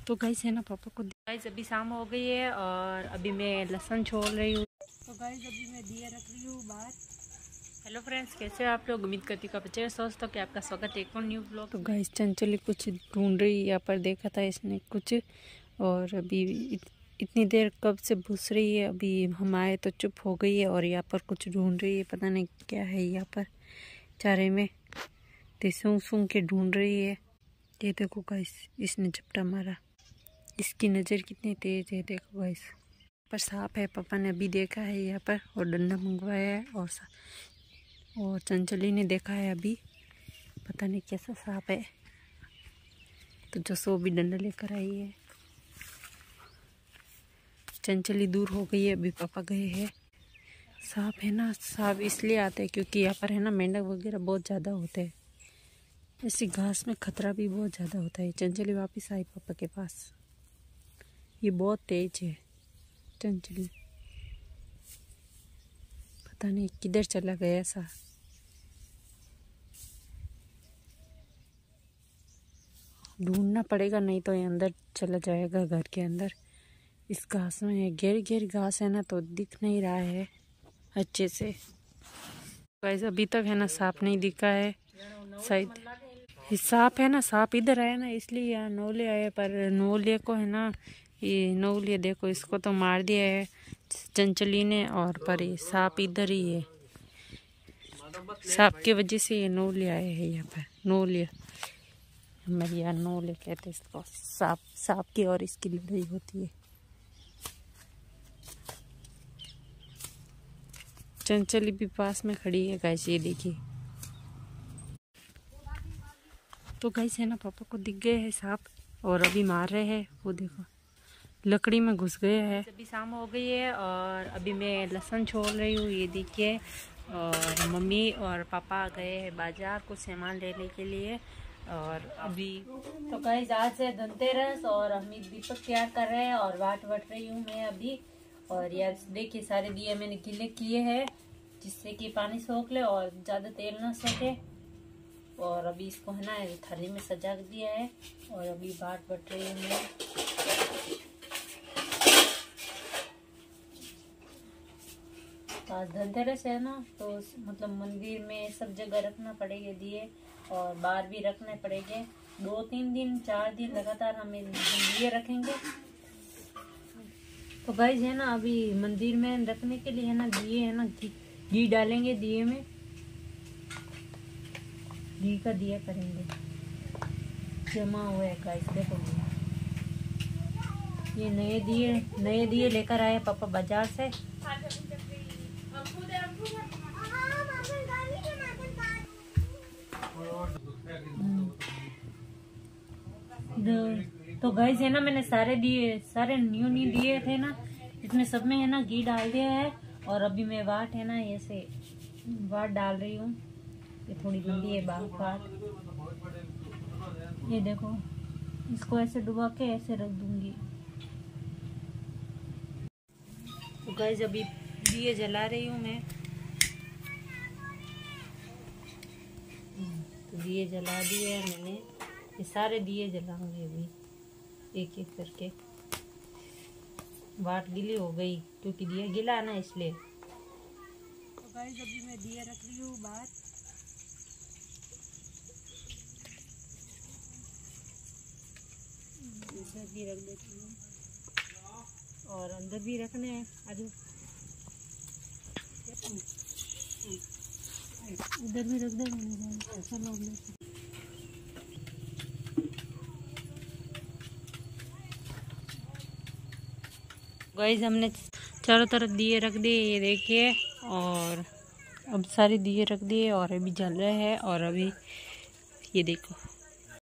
तो गाइस है ना पापा को गाइस अभी शाम हो गई है और अभी मैं लहसुन छोड़ रही हूँ। तो गाइस अभी मैं दिया रख रही हूँ बाहर। हेलो फ्रेंड्स, कैसे हो आप लोग? उम्मीद करती हूँ बच्चे दोस्तों कि आपका स्वागत है एक और न्यू ब्लॉग। तो गाइस चंचली कुछ ढूंढ रही, यहाँ पर देखा था इसने कुछ, और अभी इतनी देर कब से घुस रही है, अभी हम आए तो चुप हो गई है और यहाँ पर कुछ ढूंढ रही है, पता नहीं क्या है यहाँ पर चारे में, तो सूंघ सूंघ के ढूंढ रही है। ये देखो गाइस इसने झपटा मारा, इसकी नज़र कितनी तेज़ है, देखो गाइस। पर सांप है, पापा ने अभी देखा है यहाँ पर और डंडा मंगवाया है, और चंचली ने देखा है अभी, पता नहीं कैसा सांप है। तो जसो भी डंडा लेकर आई है। चंचली दूर हो गई है, अभी पापा गए हैं। सांप है ना, सांप इसलिए आते हैं क्योंकि यहाँ पर है ना मेंढक वगैरह बहुत ज़्यादा होते हैं, ऐसी घास में खतरा भी बहुत ज़्यादा होता है। चंचली वापस आई पापा के पास, ये बहुत तेज है चंचली, पता नहीं किधर चला गया ऐसा। ढूंढना पड़ेगा, नहीं तो ये अंदर चला जाएगा घर के अंदर। इस घास में है, घेर घेर घास है ना, तो दिख नहीं रहा है अच्छे से। गाइस अभी तक है ना सांप नहीं दिखा है, शायद सांप है ना, सांप इधर आया ना इसलिए यहाँ नौले आए, पर नौले को है ना, ये नौले देखो इसको तो मार दिया है चंचली ने, और पर ये सांप इधर ही है, सांप की वजह से ये नौले आए हैं यहाँ पर। नौले हमारे यहाँ नौले कहते हैं इसको, सांप की और इसकी लड़ाई होती है। चंचली भी पास में खड़ी है गाइस, ये देखिए। तो गाइस है ना पापा को दिख गए हैं सांप और अभी मार रहे हैं, वो देखो लकड़ी में घुस गया है। अभी शाम हो गई है और अभी मैं लहसुन छोड़ रही हूँ, ये देखिए। और मम्मी और पापा गए हैं बाजार कुछ सामान लेने के लिए। और अभी तो गाइस आज है धनतेरस और हम दीपक तैयार कर रहे हैं और वाट रही हूँ मैं अभी। और यार देखिए सारे दिए मैंने गीले किए हैं जिससे कि पानी सोख ले और ज़्यादा तेल ना सोखे। और अभी इसको है ना थाली में सजा दिया है और अभी बाट रही हूँ मैं। आज धनतेरस है ना, तो मतलब मंदिर में सब जगह रखना पड़ेगा दिए और बाहर भी रखने पड़ेंगे। 2-3 दिन 4 दिन लगातार हमें दिए रखेंगे। तो गाइस है ना अभी मंदिर में रखने के लिए है ना दिए है ना घी डालेंगे दिए में, घी का दिया करेंगे। जमा हुआ है गाइस, देखो ये नए दिए लेकर आए पापा बाजार से। तो गाइस है ना मैंने सारे न्यू दिए थे ना, इसमें सब में है ना घी डाल दिया है। और अभी मैं वाट है ना ऐसे वाट डाल रही हूँ, ये थोड़ी गंदी है वाट, ये देखो इसको ऐसे डुबा के ऐसे रख दूंगी। तो गाइस अभी दिए जला रही हूँ मैं, तो दिए जला दिए हैं मैंने, ये सारे दिए जलाऊंगी अभी एक एक करके। वाट गीली हो गई क्योंकि दिया गीला है ना इसलिए। तो गाइस अभी मैं दिया रख रही हूँ बाहर, भी रख देती हूँ और अंदर भी रखने हैं। आज उधर भी रख देंगे, चलो गाइस हमने चारों तरफ दिए रख दिए, ये देखिए। और अब सारे दिए रख दिए और अभी जल रहे हैं। और अभी ये देखो